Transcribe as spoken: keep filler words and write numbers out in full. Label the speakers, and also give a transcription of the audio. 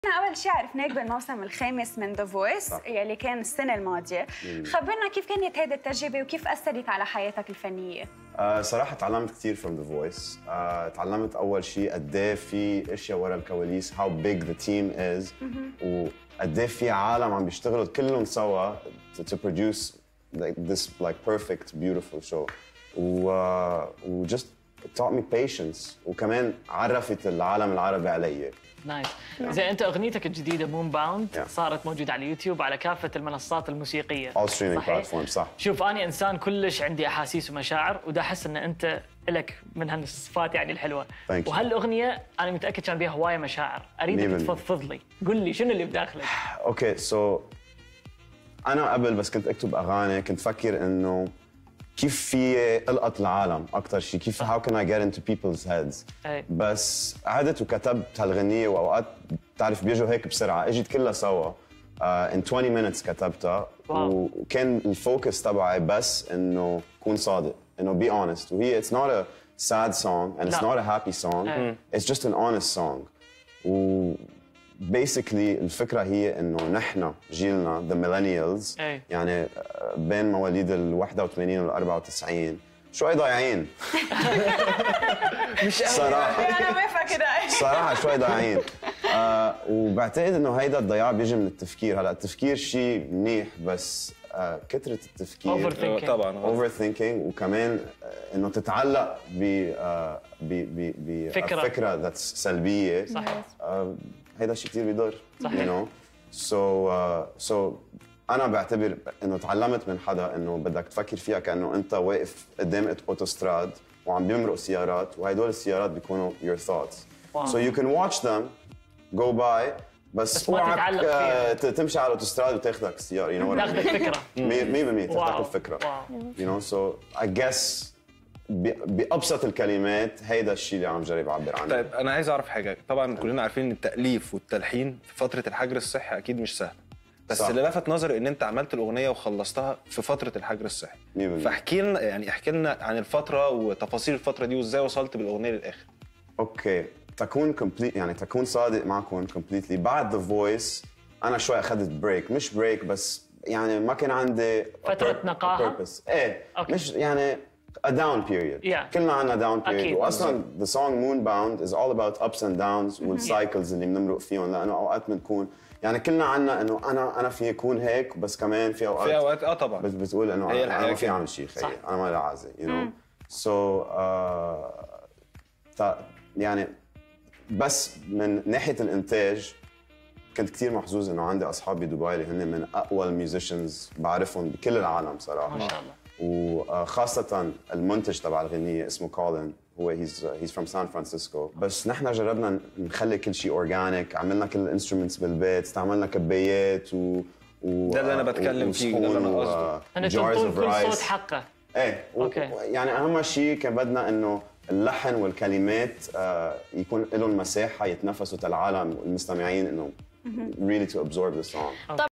Speaker 1: احنا اول شيء عرفناك بالموسم الخامس من ذا فويس يلي كان السنه الماضيه. خبرنا كيف كانت هذه التجربه وكيف اثرت على حياتك الفنيه؟
Speaker 2: آه صراحه تعلمت كثير from ذا فويس. آه تعلمت اول شيء قد ايه في اشياء ورا الكواليس، how big the team is، وقد ايه في عالم عم بيشتغلوا كلهم سوا to, to produce like this like perfect beautiful show. و و just taught me patience، وكمان عرفت العالم العربي علي.
Speaker 3: نايس. زين انت اغنيتك الجديده مون باوند
Speaker 2: yeah.
Speaker 3: صارت موجوده على اليوتيوب على كافه المنصات الموسيقيه.
Speaker 2: all streaming platforms صح.
Speaker 3: شوف انا انسان كلش عندي احاسيس ومشاعر، ودا احس ان انت لك من هالصفات يعني الحلوه. وهالاغنيه انا متاكد كان بيها هوايه مشاعر، اريدك تفضفض لي، قل لي شنو اللي بداخلك؟
Speaker 2: اوكي سو so, انا قبل بس كنت اكتب اغاني كنت فكر انه كيف في القط العالم اكثر شيء، كيف how can I get into people's heads.
Speaker 3: أي.
Speaker 2: بس قعدت وكتبت هالغنيه، واوقات بتعرف بيجوا هيك بسرعه، اجت كلها سوا uh, in twenty minutes كتبتها. واو. وكان الفوكس تبعي بس انه كون صادق، انه be honest. وهي it's not a sad song and it's not a happy song. أي. it's just an honest song. و basically الفكرة هي إنه نحن جيلنا the millennials
Speaker 3: أي.
Speaker 2: يعني بين مواليد ال واحد وثمانين وال أربعة وتسعين شوي ضايعين.
Speaker 3: مش
Speaker 2: صراحة
Speaker 1: أنا ما فاكرة
Speaker 2: صراحة شوي ضايعين. آه وبعتقد إنه هيدا الضياع بيجي من التفكير. هلا التفكير شيء منيح، بس آه كثرة التفكير
Speaker 3: overthinking.
Speaker 2: طبعا overthinking، وكمان آه إنه تتعلق ب آه ب ب
Speaker 3: فكرة
Speaker 2: فكرة ذاتس سلبية.
Speaker 3: صحيح.
Speaker 2: آه هيدا الشيء كثير بيضر.
Speaker 3: صحيح.
Speaker 2: you know so uh, so انا بعتبر انه تعلمت من حدا انه بدك تفكر فيها كانه انت واقف قدام اوتوستراد وعم بيمرق سيارات، وهدول السيارات بيكونوا your thoughts. wow. so you can watch them go by، بس,
Speaker 3: بس ما تتعلق فيها.
Speaker 2: تمشي على الاوتوستراد وتاخذك السياره. you know
Speaker 3: تاخذ الفكره
Speaker 2: مية بالمية تاخذك الفكره. you know so I guess بأبسط الكلمات هيدا الشيء اللي عم جرب اعبر عنه.
Speaker 4: طيب انا عايز اعرف حاجه. طبعا كلنا عارفين ان التاليف والتلحين في فتره الحجر الصحي اكيد مش سهل، بس صح. اللي لفت نظري ان انت عملت الاغنيه وخلصتها في فتره الحجر الصحي. فاحكي لنا يعني احكي لنا عن الفتره وتفاصيل الفتره دي وازاي وصلت بالاغنيه للاخر.
Speaker 2: اوكي تكون كومبليت يعني تكون صادق معكم كومبليتلي. بعد ذا فويس انا شوي اخذت بريك، مش بريك بس يعني ما كان عندي
Speaker 3: فتره نقاهه.
Speaker 2: ايه أوكي. مش يعني a down period.
Speaker 3: yeah.
Speaker 2: كلنا عنا down period.
Speaker 3: أكيد.
Speaker 2: واصلا the song Moonbound is all about ups and downs والسايكلز اللي بنمرق فيهم، لانه اوقات بنكون يعني كلنا عنا انه انا انا في اكون هيك، بس كمان في اوقات
Speaker 4: في اوقات اه طبعا
Speaker 2: بس بتقول انه انا, أنا ما في اعمل شيء خيي، انا ما لي عازي you know so uh, يعني بس من ناحيه الانتاج كنت كثير محظوظ انه عندي اصحاب بدبي اللي هن من اقوى الميوزيشنز بعرفهم بكل العالم صراحه.
Speaker 3: ما شاء الله.
Speaker 2: وخاصة المنتج تبع الغنية اسمه كولين، هو هيز هيز فروم سان فرانسيسكو. بس نحن جربنا نخلي كل شيء اورجانيك، عملنا كل الانسترومنتس بالبيت، استعملنا كبيات و و
Speaker 4: ده اللي انا بتكلم فيه، ده اللي انا قصده.
Speaker 3: انا تعطون كل صوت حقه.
Speaker 2: ايه اوكي. يعني اهم شيء كان بدنا انه اللحن والكلمات آه يكون لهم مساحة يتنفسوا العالم والمستمعين انه really to absorb the song.